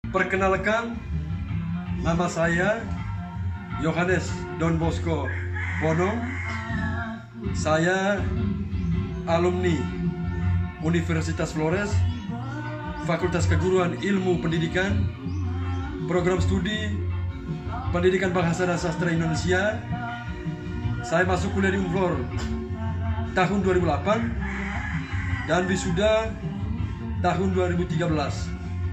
Perkenalkan, nama saya Yohanes Don Bosco Bonong. Saya alumni Universitas Flores, Fakultas Keguruan Ilmu Pendidikan, Program Studi Pendidikan Bahasa dan Sastra Indonesia. Saya masuk kuliah di Unflor tahun 2008 dan wisuda tahun 2013.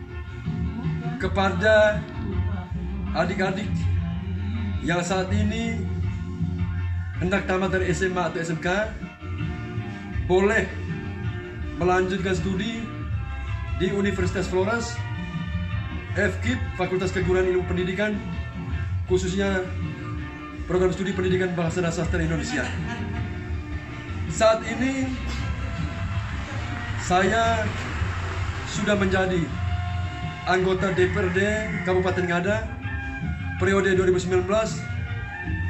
Kepada adik-adik yang saat ini hendak tamat dari SMA atau SMK, boleh melanjutkan studi di Universitas Flores, FKIP, Fakultas Keguruan Ilmu Pendidikan, khususnya Program Studi Pendidikan Bahasa dan Sastra Indonesia. Saat ini saya sudah menjadi anggota DPRD Kabupaten Ngada periode 2019-2024,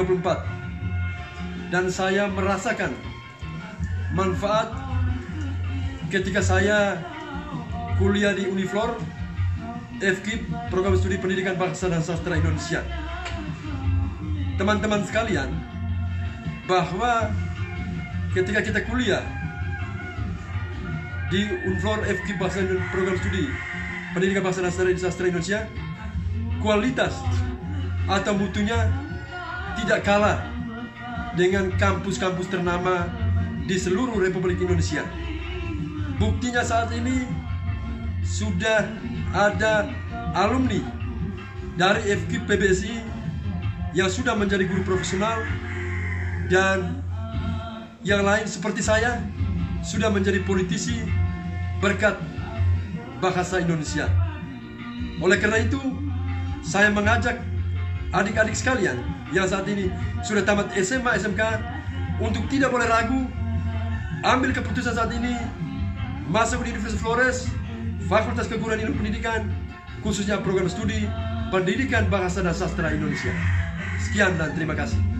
dan saya merasakan manfaat ketika saya kuliah di Uniflor, FKIP, Program Studi Pendidikan Bahasa dan Sastra Indonesia. Teman-teman sekalian, bahwa ketika kita kuliah di Unflor, FKIP, Program Studi Pendidikan Bahasa dan Sastra Indonesia, kualitas atau mutunya tidak kalah dengan kampus-kampus ternama di seluruh Republik Indonesia. Buktinya saat ini sudah ada alumni dari FKIP PBSI yang sudah menjadi guru profesional, dan yang lain seperti saya sudah menjadi politisi berkat bahasa Indonesia. Oleh karena itu, saya mengajak adik-adik sekalian yang saat ini sudah tamat SMA, SMK untuk tidak boleh ragu, ambil keputusan saat ini, masuk di Universitas Flores, Fakultas Keguruan Ilmu Pendidikan, khususnya Program Studi Pendidikan Bahasa dan Sastra Indonesia. Sekian dan terima kasih.